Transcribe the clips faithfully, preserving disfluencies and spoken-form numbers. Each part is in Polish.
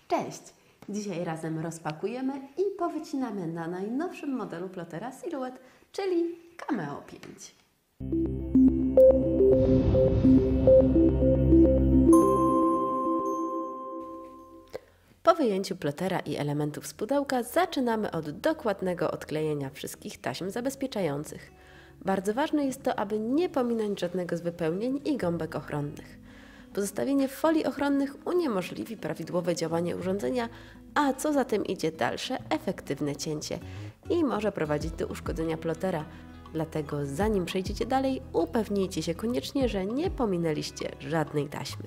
Cześć! Dzisiaj razem rozpakujemy i powycinamy na najnowszym modelu plotera Silhouette, czyli Cameo pięć. Po wyjęciu plotera i elementów z pudełka zaczynamy od dokładnego odklejenia wszystkich taśm zabezpieczających. Bardzo ważne jest to, aby nie pominąć żadnego z wypełnień i gąbek ochronnych. Pozostawienie folii ochronnych uniemożliwi prawidłowe działanie urządzenia, a co za tym idzie dalsze, efektywne cięcie i może prowadzić do uszkodzenia plotera. Dlatego zanim przejdziecie dalej, upewnijcie się koniecznie, że nie pominęliście żadnej taśmy.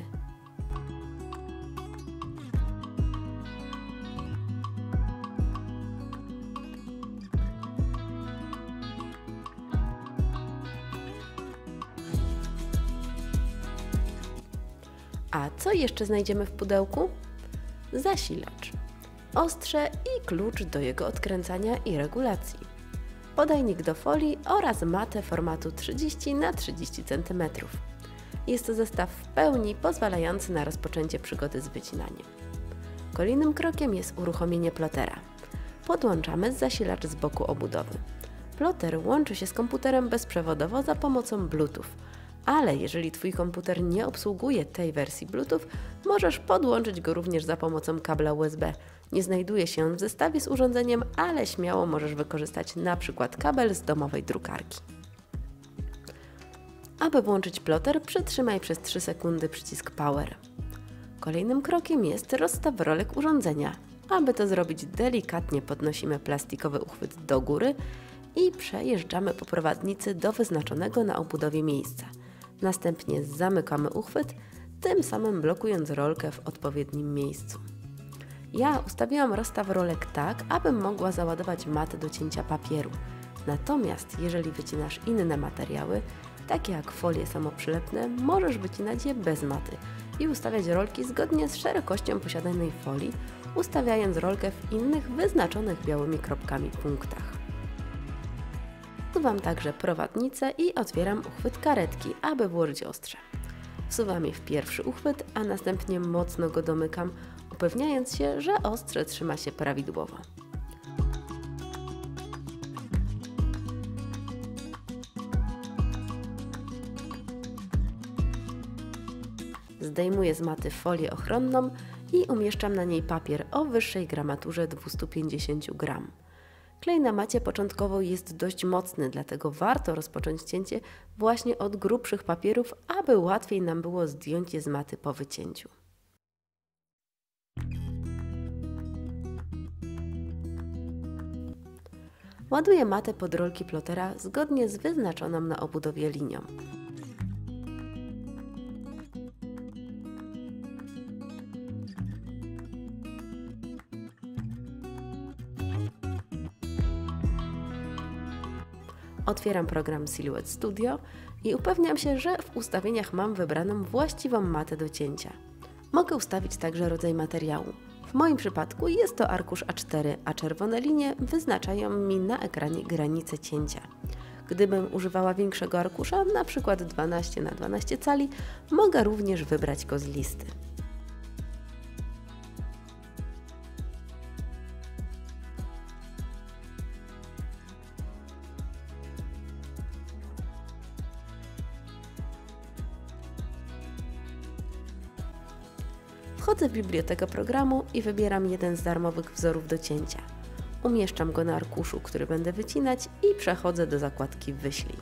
A co jeszcze znajdziemy w pudełku? Zasilacz, ostrze i klucz do jego odkręcania i regulacji, podajnik do folii oraz matę formatu trzydzieści na trzydzieści centymetrów. Jest to zestaw w pełni pozwalający na rozpoczęcie przygody z wycinaniem. Kolejnym krokiem jest uruchomienie plotera. Podłączamy zasilacz z boku obudowy. Ploter łączy się z komputerem bezprzewodowo za pomocą Bluetooth. Ale jeżeli Twój komputer nie obsługuje tej wersji Bluetooth, możesz podłączyć go również za pomocą kabla U S B. Nie znajduje się on w zestawie z urządzeniem, ale śmiało możesz wykorzystać na przykład kabel z domowej drukarki. Aby włączyć ploter, przytrzymaj przez trzy sekundy przycisk Power. Kolejnym krokiem jest rozstaw rolek urządzenia. Aby to zrobić, delikatnie podnosimy plastikowy uchwyt do góry i przejeżdżamy po prowadnicy do wyznaczonego na obudowie miejsca. Następnie zamykamy uchwyt, tym samym blokując rolkę w odpowiednim miejscu. Ja ustawiłam rozstaw rolek tak, abym mogła załadować matę do cięcia papieru. Natomiast jeżeli wycinasz inne materiały, takie jak folie samoprzylepne, możesz wycinać je bez maty i ustawiać rolki zgodnie z szerokością posiadanej folii, ustawiając rolkę w innych wyznaczonych białymi kropkami punktach. Wsuwam także prowadnicę i otwieram uchwyt karetki, aby włożyć ostrze. Wsuwam je w pierwszy uchwyt, a następnie mocno go domykam, upewniając się, że ostrze trzyma się prawidłowo. Zdejmuję z maty folię ochronną i umieszczam na niej papier o wyższej gramaturze dwieście pięćdziesiąt gramów. Klej na macie początkowo jest dość mocny, dlatego warto rozpocząć cięcie właśnie od grubszych papierów, aby łatwiej nam było zdjąć je z maty po wycięciu. Ładuję matę pod rolki plotera zgodnie z wyznaczoną na obudowie linią. Otwieram program Silhouette Studio i upewniam się, że w ustawieniach mam wybraną właściwą matę do cięcia. Mogę ustawić także rodzaj materiału. W moim przypadku jest to arkusz A cztery, a czerwone linie wyznaczają mi na ekranie granice cięcia. Gdybym używała większego arkusza, np. dwanaście na dwanaście cali, mogę również wybrać go z listy. Wchodzę w bibliotekę programu i wybieram jeden z darmowych wzorów do cięcia. Umieszczam go na arkuszu, który będę wycinać i przechodzę do zakładki Wyślij.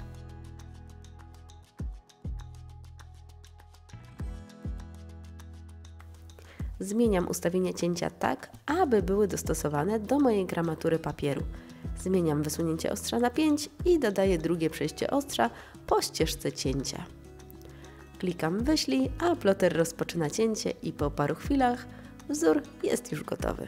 Zmieniam ustawienia cięcia tak, aby były dostosowane do mojej gramatury papieru. Zmieniam wysunięcie ostrza na pięć i dodaję drugie przejście ostrza po ścieżce cięcia. Klikam Wyślij, a ploter rozpoczyna cięcie i po paru chwilach wzór jest już gotowy.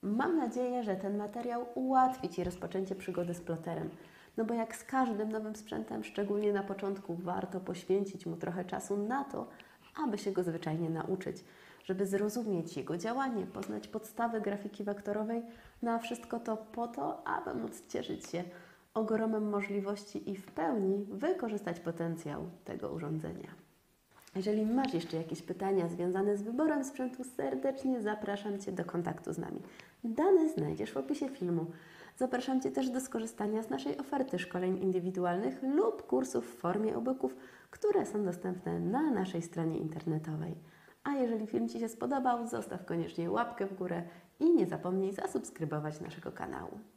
Mam nadzieję, że ten materiał ułatwi Ci rozpoczęcie przygody z ploterem. No bo jak z każdym nowym sprzętem, szczególnie na początku, warto poświęcić mu trochę czasu na to, aby się go zwyczajnie nauczyć, żeby zrozumieć jego działanie, poznać podstawy grafiki wektorowej, no a wszystko to po to, aby móc cieszyć się ogromem możliwości i w pełni wykorzystać potencjał tego urządzenia. Jeżeli masz jeszcze jakieś pytania związane z wyborem sprzętu, serdecznie zapraszam Cię do kontaktu z nami. Dane znajdziesz w opisie filmu. Zapraszam Cię też do skorzystania z naszej oferty szkoleń indywidualnych lub kursów w formie e-booków, które są dostępne na naszej stronie internetowej. A jeżeli film Ci się spodobał, zostaw koniecznie łapkę w górę i nie zapomnij zasubskrybować naszego kanału.